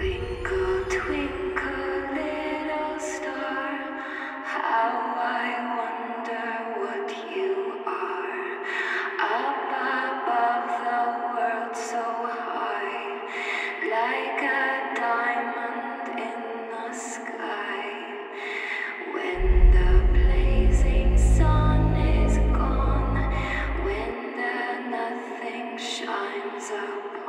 Twinkle, twinkle, little star, how I wonder what you are. Up above the world so high, like a diamond in the sky. When the blazing sun is gone, when the nothing shines up